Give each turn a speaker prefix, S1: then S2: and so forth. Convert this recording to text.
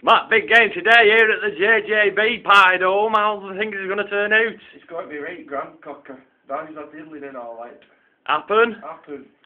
S1: Matt, big game today here at the JJB Pied Home. How do you think it's going to turn out?
S2: It's going to be right grand, cocker. Danny's not dealing in all right.
S1: Happen?
S2: Happen.